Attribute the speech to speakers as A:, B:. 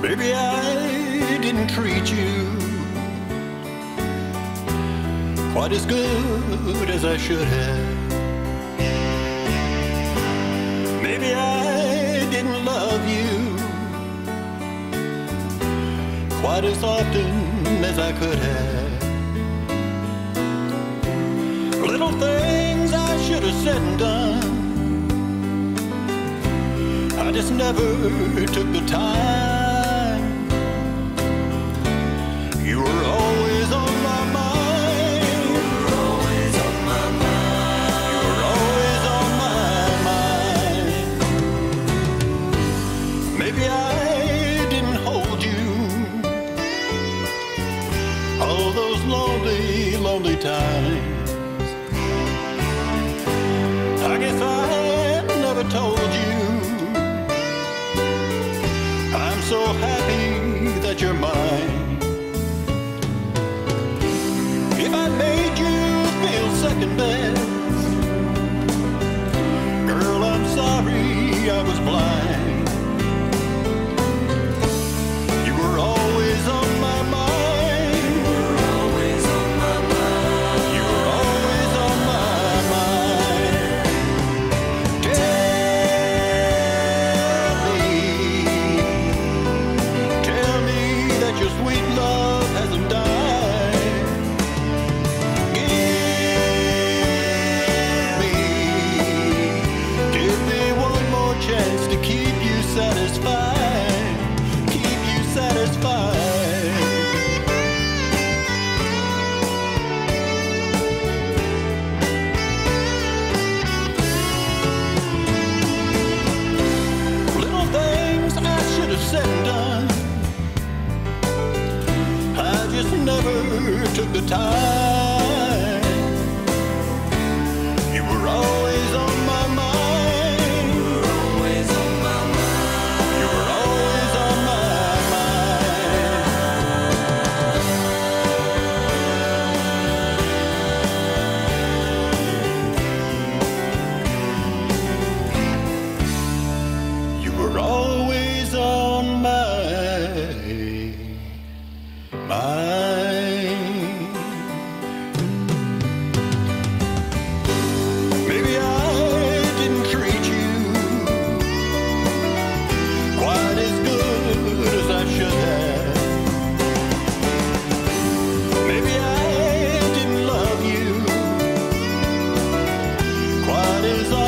A: Maybe I didn't treat you quite as good as I should have. Maybe I didn't love you quite as often as I could have. Little things I should have said and done, I just never took the time. You were always on my mind. You were always on my mind. You were always on my mind. Maybe I didn't hold you all those lonely, lonely times. I guess I never told you I'm so happy that you're mine. If I made you feel second best, girl, I'm sorry I was blind. You were always on my mind. You were always on my mind. You were always on my mind. Tell me that your sweet love hasn't died. Give me one more chance to keep you satisfied. Keep you satisfied. Little things I should have said and done, I just never took the time. You were always on my mind. You were always on my mind. You were always on my mind. You were always on my mind. Maybe I didn't treat you quite as good as I should have. Maybe I didn't love you quite as